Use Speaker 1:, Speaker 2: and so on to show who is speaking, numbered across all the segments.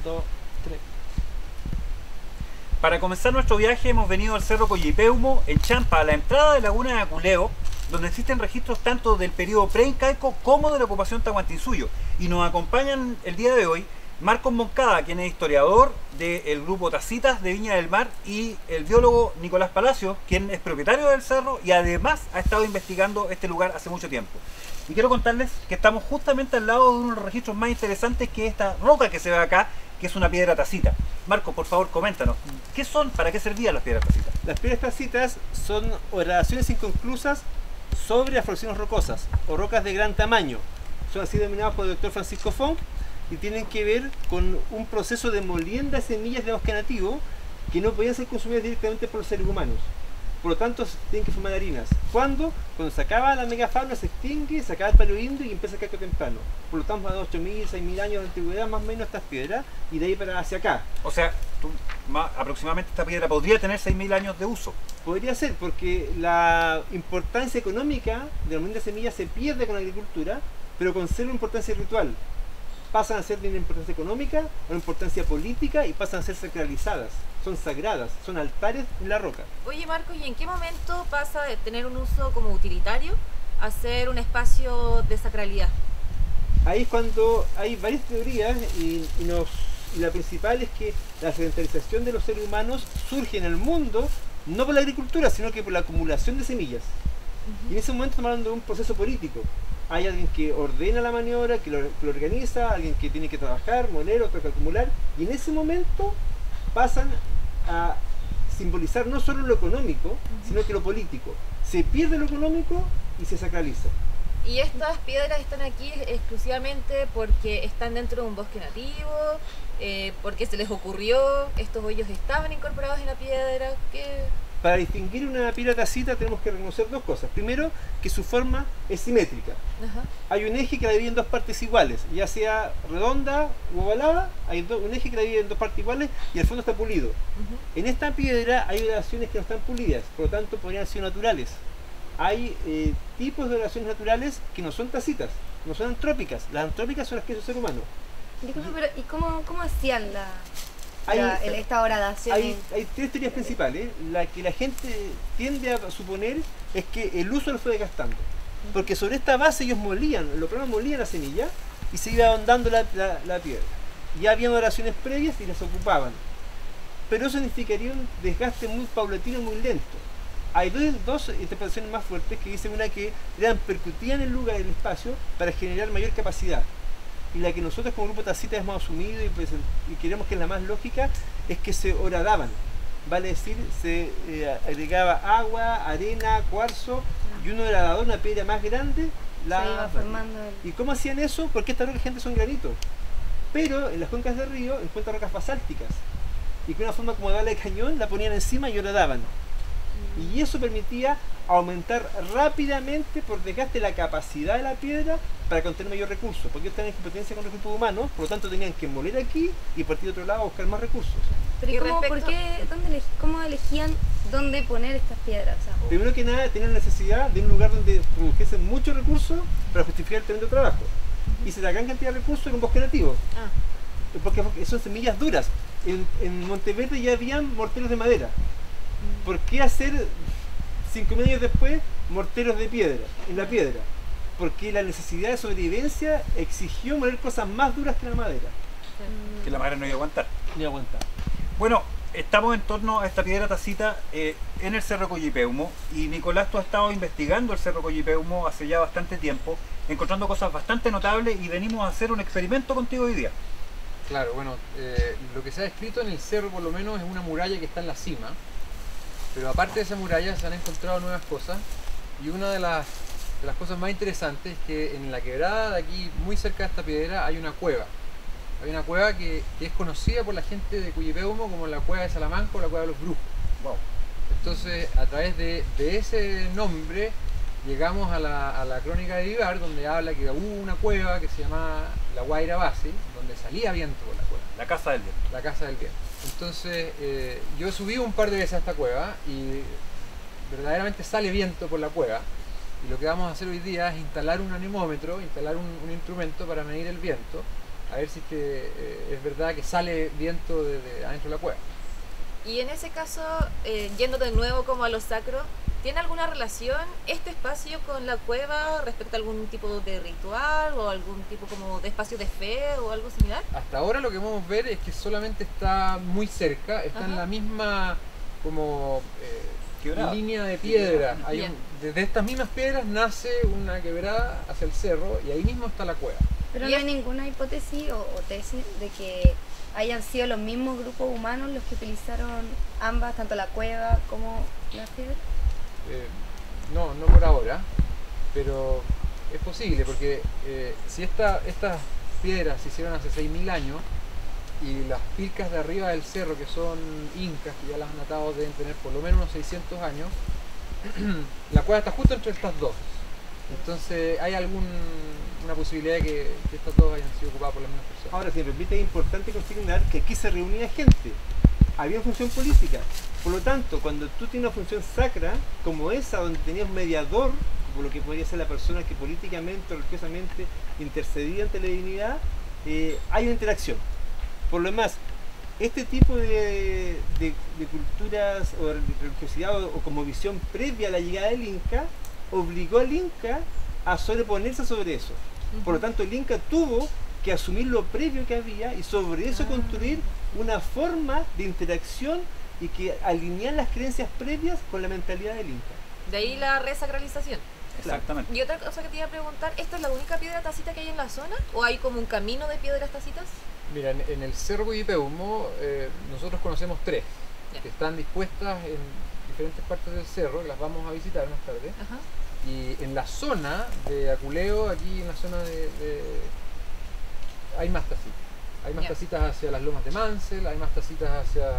Speaker 1: 2, 3.
Speaker 2: Para comenzar nuestro viaje hemos venido al Cerro Coyhaique en Champa, a la entrada de Laguna de Aculeo, donde existen registros tanto del periodo preincaico como de la ocupación tahuantinsuyo. Y nos acompañan el día de hoy Marcos Moncada, quien es historiador del grupo Tacitas de Viña del Mar, y el biólogo Nicolás Palacios, quien es propietario del cerro y además ha estado investigando este lugar hace mucho tiempo. Y quiero contarles que estamos justamente al lado de uno de los registros más interesantes, que es esta roca que se ve acá, que es una piedra tacita. Marcos, por favor, coméntanos, ¿qué son? ¿Para qué servían las piedras tacitas?
Speaker 1: Las piedras tacitas son horadaciones inconclusas sobre formaciones rocosas o rocas de gran tamaño. Son así denominadas por el doctor Francisco Funk y tienen que ver con un proceso de molienda de semillas de bosque nativo que no podían ser consumidas directamente por los seres humanos. Por lo tanto, se tienen que formar harinas. ¿Cuándo? Cuando se acaba la megafauna, se extingue, se acaba el paleoindio y empieza el cacao temprano. Por lo tanto, a 8.000, 6.000 años de antigüedad más o menos estas piedras, y de ahí para hacia acá.
Speaker 2: O sea, aproximadamente esta piedra podría tener 6.000 años de uso.
Speaker 1: Podría ser, porque la importancia económica de la molienda de semillas se pierde con la agricultura, pero conserva importancia ritual. Pasan a ser de una importancia económica a una importancia política y pasan a ser sacralizadas. Son sagradas, son altares en la roca.
Speaker 3: Oye Marcos, ¿y en qué momento pasa de tener un uso como utilitario a ser un espacio de sacralidad?
Speaker 1: Ahí es cuando hay varias teorías y la principal es que la sedentarización de los seres humanos surge en el mundo no por la agricultura, sino que por la acumulación de semillas. Y en ese momento estamos hablando de un proceso político. Hay alguien que ordena la maniobra, que lo organiza, alguien que tiene que trabajar, moler, otro que acumular, y en ese momento pasan a simbolizar no solo lo económico, sino que lo político. Se pierde lo económico y se sacraliza.
Speaker 3: ¿Y estas piedras están aquí exclusivamente porque están dentro de un bosque nativo? ¿Porque se les ocurrió? ¿Estos hoyos estaban incorporados en la piedra? ¿Qué?
Speaker 1: Para distinguir una piedra tacita tenemos que reconocer dos cosas. Primero, que su forma es simétrica.
Speaker 3: Ajá.
Speaker 1: Hay un eje que la divide en dos partes iguales, ya sea redonda o ovalada, hay un eje que la divide en dos partes iguales y el fondo está pulido. En esta piedra hay oraciones que no están pulidas, por lo tanto podrían ser naturales. Hay tipos de oraciones naturales que no son tacitas, no son antrópicas. Las antrópicas son las que es el ser humano.
Speaker 4: Disculpe, pero ¿y cómo hacían esta horadación?
Speaker 1: Hay tres teorías principales. La que la gente tiende a suponer es que el uso lo fue desgastando. Porque sobre esta base ellos molían, los programas molían la semilla y se iba ahondando la piedra. Ya habían oraciones previas y las ocupaban. Pero eso significaría un desgaste muy paulatino, muy lento. Hay dos interpretaciones más fuertes que dicen una que percutían el lugar, el espacio, para generar mayor capacidad. Y la que nosotros como grupo Tacitas hemos asumido y queremos que es la más lógica, es que se horadaban. Vale decir, se agregaba agua, arena, cuarzo, y un horadador, una piedra más grande,
Speaker 4: se iba formando
Speaker 1: ¿Y cómo hacían eso? Porque estas rocas, gente, son granitos. Pero en las cuencas del río encuentran rocas basálticas. Y con una forma como de bala de cañón la ponían encima y horadaban. Y eso permitía aumentar rápidamente por desgaste la capacidad de la piedra para contener mayor recursos, porque ellos están en competencia con recursos humanos, por lo tanto tenían que moler aquí y partir de otro lado a buscar más recursos.
Speaker 4: Pero ¿y cómo elegían dónde poner estas piedras?
Speaker 1: Primero que nada, tenían necesidad de un lugar donde produjesen muchos recursos para justificar el tremendo trabajo. Y se sacan cantidad de recursos en un bosque nativo. Porque son semillas duras. En Monteverde ya habían morteros de madera. ¿Por qué hacer 5.000 años después morteros de piedra, en la piedra? Porque la necesidad de sobrevivencia exigió moler cosas más duras que la madera.
Speaker 2: Que la madera no iba a aguantar.
Speaker 1: No iba a aguantar.
Speaker 2: Bueno, estamos en torno a esta piedra tacita en el Cerro Coyhaique, y Nicolás, tú has estado investigando el Cerro Coyhaique hace ya bastante tiempo, encontrando cosas bastante notables, y venimos a hacer un experimento contigo hoy día.
Speaker 5: Claro, bueno, lo que se ha descrito en el cerro por lo menos es una muralla que está en la cima, pero aparte de esa muralla se han encontrado nuevas cosas, y una de las cosas más interesantes es que en la quebrada de aquí, muy cerca de esta piedra, hay una cueva. Hay una cueva que es conocida por la gente de Coyhaique como la cueva de Salamanca o la cueva de los brujos.
Speaker 2: Wow.
Speaker 5: Entonces, a través de ese nombre, llegamos a la crónica de Vivar, donde habla que hubo una cueva que se llamaba la Guaira Base, donde salía viento por la cueva.
Speaker 2: La casa del viento.
Speaker 5: La casa del viento. Entonces, yo subí un par de veces a esta cueva y verdaderamente sale viento por la cueva. Y lo que vamos a hacer hoy día es instalar un anemómetro, instalar un instrumento para medir el viento. a ver si es que es verdad que sale viento desde adentro de la cueva.
Speaker 3: Y en ese caso, yendo de nuevo como a lo sacro, ¿tiene alguna relación este espacio con la cueva respecto a algún tipo de ritual o algún tipo como de espacio de fe o algo similar?
Speaker 5: Hasta ahora lo que podemos ver es que solamente está muy cerca, está en
Speaker 3: Ajá.
Speaker 5: la misma como
Speaker 2: Quebrada.
Speaker 5: línea de piedra.
Speaker 3: Bien.
Speaker 5: Desde estas mismas piedras nace una quebrada hacia el cerro y ahí mismo está la cueva.
Speaker 4: Pero
Speaker 3: Y
Speaker 4: no hay
Speaker 3: es-
Speaker 4: ninguna hipótesis o tesis de que hayan sido los mismos grupos humanos los que utilizaron ambas, tanto la cueva como la piedra.
Speaker 5: No, no por ahora, pero es posible porque si estas piedras se hicieron hace 6.000 años y las pilcas de arriba del cerro, que son incas, que ya las han datado, deben tener por lo menos unos 600 años, la cueva está justo entre estas dos. Entonces hay una posibilidad de que estas dos hayan sido ocupadas por las mismas personas.
Speaker 1: Ahora, si me permite, es importante consignar que aquí se reunía gente, había función política. Por lo tanto, cuando tú tienes una función sacra como esa, donde tenías un mediador, como lo que podría ser la persona que políticamente o religiosamente intercedía ante la divinidad, hay una interacción. Por lo demás, este tipo de culturas o de religiosidad o como visión previa a la llegada del Inca obligó al Inca a sobreponerse sobre eso. Por lo tanto, el Inca tuvo que asumir lo previo que había y sobre eso construir una forma de interacción y que alinear las creencias previas con la mentalidad del Inca.
Speaker 3: De ahí la resacralización.
Speaker 2: Exactamente.
Speaker 3: Y otra cosa que te iba a preguntar, ¿esta es la única piedra tacita que hay en la zona? ¿O hay como un camino de piedras tacitas?
Speaker 5: Mira, en el Cerro Coyhaique nosotros conocemos 3
Speaker 3: Ya.
Speaker 5: que están dispuestas en diferentes partes del cerro, las vamos a visitar más tarde.
Speaker 3: Ajá.
Speaker 5: Y en la zona de Aculeo, aquí en la zona hay más tacitas. Hay más
Speaker 3: Ya.
Speaker 5: tacitas hacia las lomas de Mansell, hay más tacitas hacia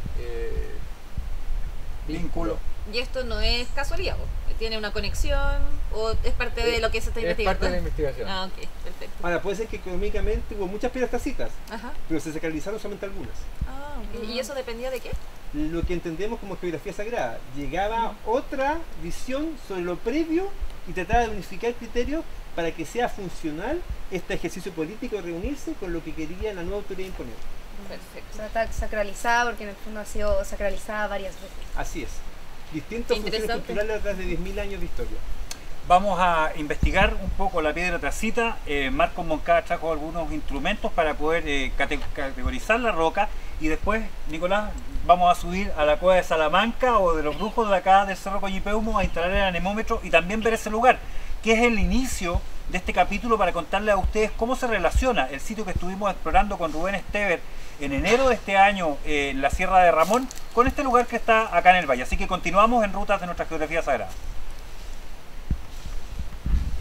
Speaker 2: Vínculo.
Speaker 3: Y esto no es casualidad, ¿o? ¿Tiene una conexión o es parte de lo que se está
Speaker 5: Es
Speaker 3: investigando?
Speaker 5: parte de la investigación.
Speaker 3: Ah, ok, perfecto.
Speaker 1: Ahora, puede ser que económicamente hubo muchas piedras tacitas,
Speaker 3: Ajá.
Speaker 1: pero se sacralizaron solamente algunas.
Speaker 3: Ah, ok. ¿Y eso dependía de qué?
Speaker 1: Lo que entendemos como geografía sagrada. Llegaba otra visión sobre lo previo y trataba de unificar criterios para que sea funcional este ejercicio político de reunirse con lo que quería la nueva autoridad imponer.
Speaker 3: Perfecto.
Speaker 4: O sea, está sacralizada porque en el fondo ha sido sacralizada varias veces.
Speaker 1: Así es. Distintas
Speaker 3: Qué
Speaker 1: funciones
Speaker 3: interesante.
Speaker 1: culturales atrás de 10.000 años de historia.
Speaker 2: Vamos a investigar un poco la piedra tacita. Marcos Moncada trajo algunos instrumentos para poder categorizar la roca y después, Nicolás, vamos a subir a la cueva de Salamanca o de los brujos de acá del Cerro Coyhaique a instalar el anemómetro y también ver ese lugar, que es el inicio de este capítulo para contarles a ustedes cómo se relaciona el sitio que estuvimos explorando con Rubén Estever en enero de este año en la Sierra de Ramón con este lugar que está acá en el valle. Así que continuamos en Rutas de nuestra Geografía Sagrada.